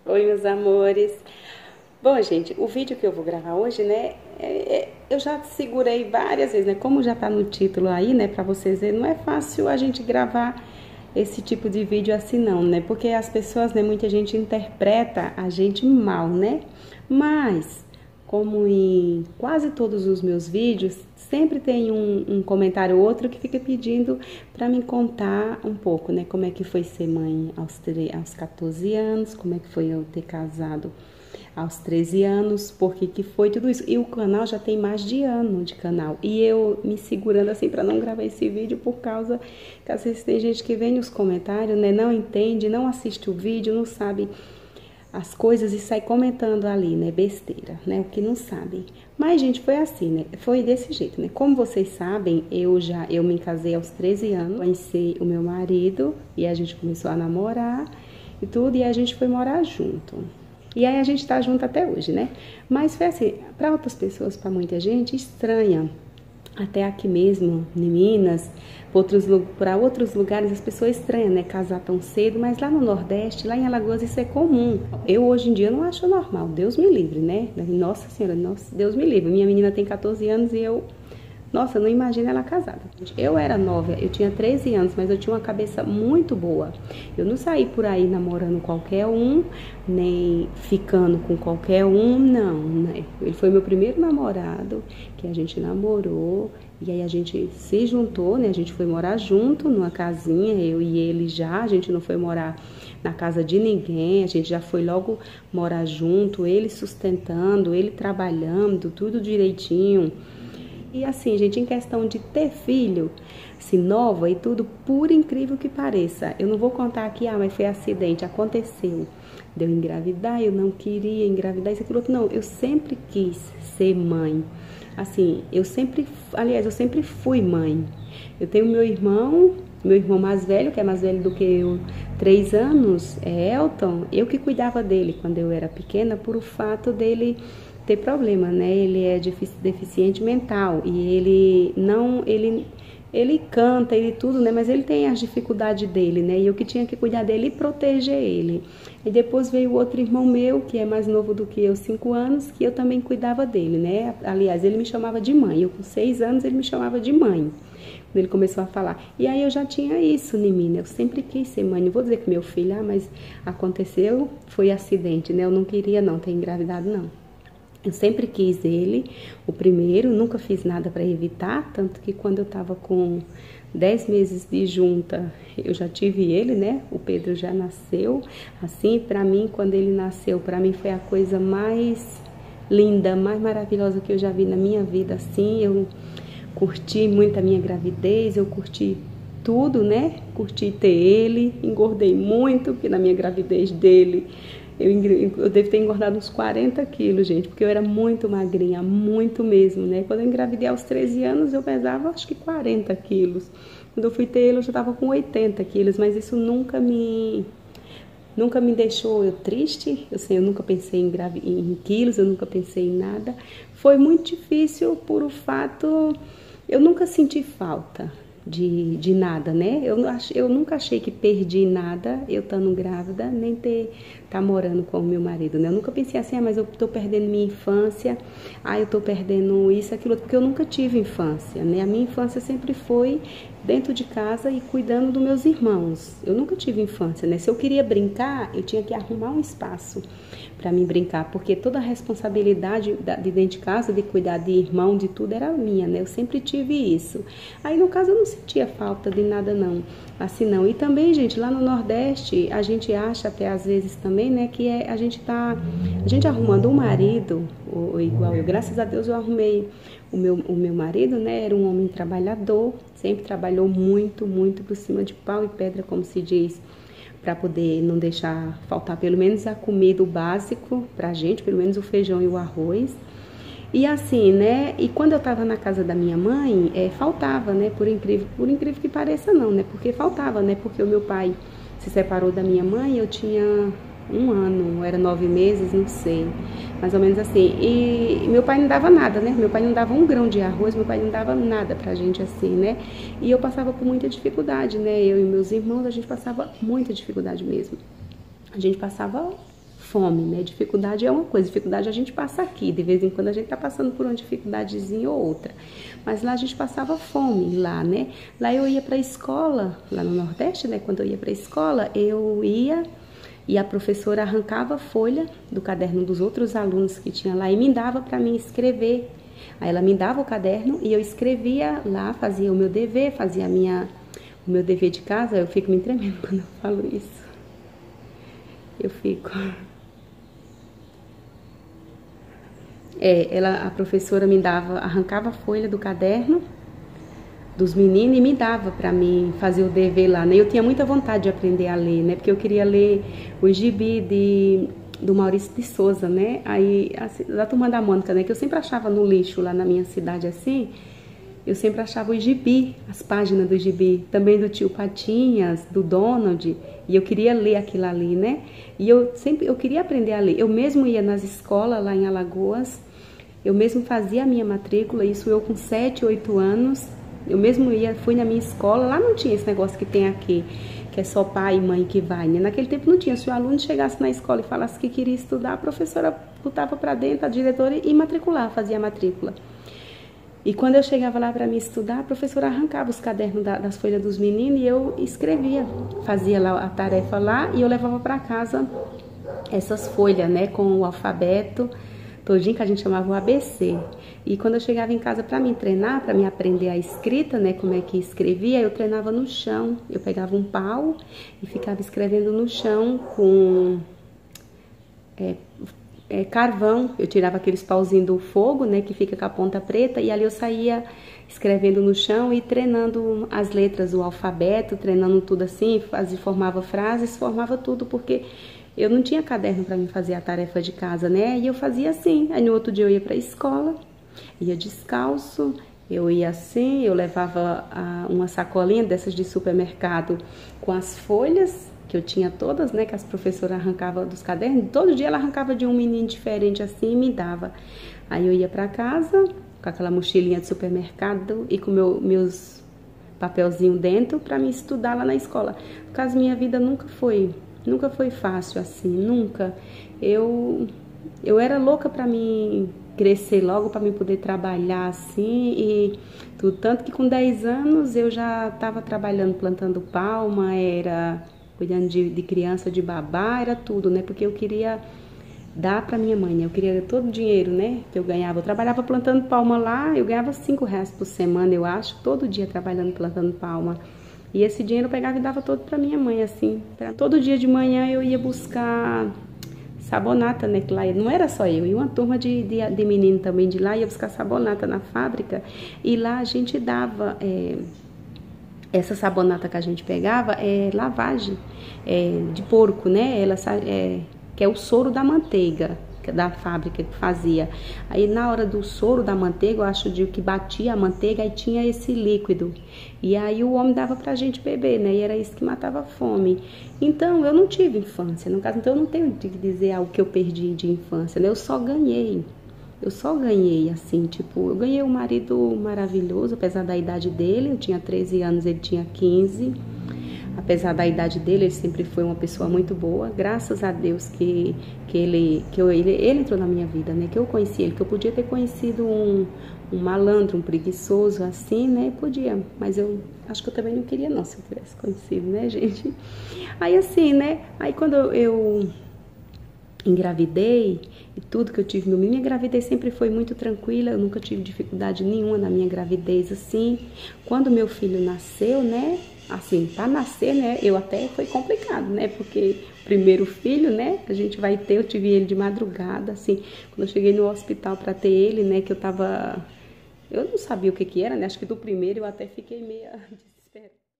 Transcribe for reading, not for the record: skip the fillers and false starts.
Oi, meus amores. Bom, gente, o vídeo que eu vou gravar hoje, né, eu já segurei várias vezes, né, como já tá no título aí, né, pra vocês verem, não é fácil a gente gravar esse tipo de vídeo assim não, né, porque as pessoas, né, muita gente interpreta a gente mal, né, mas, como em quase todos os meus vídeos, sempre tem um comentário ou outro que fica pedindo para me contar um pouco, né, como é que foi ser mãe aos 14 anos, como é que foi eu ter casado aos 13 anos, porque que foi tudo isso. E o canal já tem mais de ano de canal. E eu me segurando assim para não gravar esse vídeo por causa que às vezes tem gente que vem nos comentários, né, não entende, não assiste o vídeo, não sabe as coisas e sai comentando ali, né, besteira, né, o que não sabem. Mas, gente, foi assim, né, foi desse jeito, né, como vocês sabem, eu me casei aos 13 anos, conheci o meu marido e a gente começou a namorar e tudo, e a gente foi morar junto. E aí a gente tá junto até hoje, né, mas foi assim, para outras pessoas, para muita gente, estranha. Até aqui mesmo, em Minas, para outros lugares, as pessoas estranham, né? Casar tão cedo, mas lá no Nordeste, lá em Alagoas, isso é comum. Eu, hoje em dia, não acho normal. Deus me livre, né? Nossa Senhora, nossa, Deus me livre. Minha menina tem 14 anos e eu... Nossa, não imagino ela casada. Eu era nova, eu tinha 13 anos, mas eu tinha uma cabeça muito boa. Eu não saí por aí namorando qualquer um, nem ficando com qualquer um, não, né? Ele foi meu primeiro namorado, que a gente namorou, e aí a gente se juntou, né? A gente foi morar junto numa casinha, eu e ele já, a gente não foi morar na casa de ninguém, a gente já foi logo morar junto, ele sustentando, ele trabalhando, tudo direitinho. E assim, gente, em questão de ter filho, assim, nova e tudo, por incrível que pareça, eu não vou contar aqui, mas foi acidente, aconteceu. Deu engravidar, eu não queria engravidar, isso, aquilo outro, não, eu sempre quis ser mãe. Assim, eu sempre fui mãe. Eu tenho meu irmão mais velho, que é mais velho do que eu, 3 anos, é Elton. Eu que cuidava dele quando eu era pequena, por o fato dele ter problema, né? Ele é deficiente mental e ele canta, ele tudo, né? Mas ele tem as dificuldades dele, né? E eu que tinha que cuidar dele e proteger ele. E depois veio o outro irmão meu, que é mais novo do que eu, 5 anos, que eu também cuidava dele, né? Aliás, ele me chamava de mãe. Eu com 6 anos, ele me chamava de mãe. Quando ele começou a falar. E aí eu já tinha isso em mim, né? Eu sempre quis ser mãe. Não vou dizer que meu filho, mas aconteceu, foi acidente, né? Eu não queria não ter engravidado, não. Eu sempre quis ele, o primeiro, nunca fiz nada para evitar, tanto que quando eu estava com 10 meses de junta, eu já tive ele, né? O Pedro já nasceu. Assim, para mim, quando ele nasceu, para mim foi a coisa mais linda, mais maravilhosa que eu já vi na minha vida, assim. Eu curti muito a minha gravidez, eu curti tudo, né? Curti ter ele, engordei muito, porque na minha gravidez dele... Eu devo ter engordado uns 40 quilos, gente, porque eu era muito magrinha, muito mesmo, né? Quando eu engravidei aos 13 anos, eu pesava acho que 40 quilos. Quando eu fui ter ele, eu já estava com 80 quilos, mas isso nunca me deixou triste. Eu nunca pensei em quilos, eu nunca pensei em nada. Foi muito difícil por o fato, eu nunca senti falta de nada, né? Eu nunca achei que perdi nada eu estando grávida, nem tá morando com o meu marido, né? Eu nunca pensei assim, mas eu tô perdendo minha infância, eu tô perdendo isso, aquilo, porque eu nunca tive infância, né? A minha infância sempre foi dentro de casa e cuidando dos meus irmãos. Eu nunca tive infância, né? Se eu queria brincar, eu tinha que arrumar um espaço para mim brincar, porque toda a responsabilidade de dentro de casa, de cuidar de irmão, de tudo, era minha, né? Eu sempre tive isso. Aí, no caso, eu não sentia falta de nada, não. Assim, não. E também, gente, lá no Nordeste, a gente acha até às vezes também, né, que a gente arrumando um marido, ou igual eu, graças a Deus eu arrumei o meu marido, né, era um homem trabalhador, sempre trabalhou muito, muito por cima de pau e pedra, como se diz, para poder não deixar faltar pelo menos a comida, o básico pra gente, pelo menos o feijão e o arroz. E assim, né, e quando eu tava na casa da minha mãe, faltava, né, por incrível que pareça não, né, porque faltava, né, porque o meu pai se separou da minha mãe, eu tinha 1 ano, era 9 meses, não sei, mais ou menos assim. E meu pai não dava nada, né? Meu pai não dava um grão de arroz, meu pai não dava nada pra gente assim, né? E eu passava por muita dificuldade, né? Eu e meus irmãos, a gente passava muita dificuldade mesmo. A gente passava fome, né? Dificuldade é uma coisa, dificuldade a gente passa aqui, de vez em quando a gente tá passando por uma dificuldadezinha ou outra. Mas lá a gente passava fome, lá, né? Lá eu ia pra escola, lá no Nordeste, né? Quando eu ia pra escola, eu ia e a professora arrancava a folha do caderno dos outros alunos que tinha lá e me dava para mim escrever. Aí ela me dava o caderno e eu escrevia lá, fazia o meu dever, fazia o meu dever de casa. Eu fico me tremendo quando eu falo isso. Eu fico... a professora me dava, arrancava a folha do caderno dos meninos e me dava para mim fazer o dever lá, né? Eu tinha muita vontade de aprender a ler, né? Porque eu queria ler o gibi do Maurício de Souza, né? Aí, assim, da Turma da Mônica, né? Que eu sempre achava no lixo lá na minha cidade, assim. Eu sempre achava o gibi, as páginas do gibi. Também do Tio Patinhas, do Donald. E eu queria ler aquilo ali, né? E eu queria aprender a ler. Eu mesmo ia nas escolas lá em Alagoas. Eu mesmo fazia a minha matrícula, isso eu com 7, 8 anos. Eu mesmo fui na minha escola, lá não tinha esse negócio que tem aqui, que é só pai e mãe que vai, né? Naquele tempo não tinha. Se o aluno chegasse na escola e falasse que queria estudar, a professora botava para dentro, a diretora, e matricular, fazia a matrícula. E quando eu chegava lá para me estudar, a professora arrancava os cadernos das folhas dos meninos e eu escrevia. Fazia lá a tarefa lá e eu levava para casa essas folhas, né, com o alfabeto todinho, que a gente chamava o ABC. E quando eu chegava em casa para me treinar, para me aprender a escrita, né, como é que escrevia, eu treinava no chão. Eu pegava um pau e ficava escrevendo no chão com carvão. Eu tirava aqueles pauzinhos do fogo, né, que fica com a ponta preta, e ali eu saía escrevendo no chão e treinando as letras, o alfabeto, treinando tudo assim, formava frases, formava tudo, porque eu não tinha caderno para mim fazer a tarefa de casa, né? E eu fazia assim. Aí no outro dia eu ia para a escola, ia descalço, eu ia assim, eu levava uma sacolinha dessas de supermercado com as folhas, que eu tinha todas, né? Que as professoras arrancavam dos cadernos. Todo dia ela arrancava de um menino diferente assim e me dava. Aí eu ia para casa com aquela mochilinha de supermercado e com meus papelzinhos dentro para me estudar lá na escola. Por causa minha vida nunca foi fácil assim, nunca. Eu era louca para mim crescer logo, para mim poder trabalhar assim, e tudo. Tanto que com 10 anos eu já estava trabalhando, plantando palma, era cuidando de criança, de babá, era tudo, né? Porque eu queria dar para minha mãe, né? Eu queria todo o dinheiro, né, que eu ganhava. Eu trabalhava plantando palma lá, eu ganhava R$5 por semana, eu acho, todo dia trabalhando, plantando palma. E esse dinheiro eu pegava e dava todo para minha mãe, assim. Todo dia de manhã eu ia buscar sabonata, né? Que lá não era só eu, ia uma turma de menino também de lá, ia buscar sabonata na fábrica. E lá a gente dava... essa sabonata que a gente pegava é lavagem de porco, né? Ela que é o soro da manteiga da fábrica que fazia. Aí na hora do soro da manteiga, eu acho que batia a manteiga, aí tinha esse líquido. E aí o homem dava pra gente beber, né? E era isso que matava a fome. Então eu não tive infância, no caso, então eu não tenho que dizer o que eu perdi de infância, né? Eu só ganhei, assim, tipo, eu ganhei um marido maravilhoso, apesar da idade dele. Eu tinha 13 anos, ele tinha 15. Apesar da idade dele, ele sempre foi uma pessoa muito boa. Graças a Deus que ele entrou na minha vida, né? Que eu conheci ele, que eu podia ter conhecido um malandro, um preguiçoso, assim, né? Podia, mas eu acho que eu também não queria, não, se eu tivesse conhecido, né, gente? Aí, assim, né? Aí, quando eu engravidei e tudo que eu tive meu menino, minha gravidez sempre foi muito tranquila, eu nunca tive dificuldade nenhuma na minha gravidez, assim. Quando meu filho nasceu, né? Assim, para nascer, né, eu até foi complicado, né, porque primeiro filho, né, a gente vai ter, eu tive ele de madrugada, assim, quando eu cheguei no hospital para ter ele, né, que eu não sabia o que era, né, acho que do primeiro eu até fiquei meio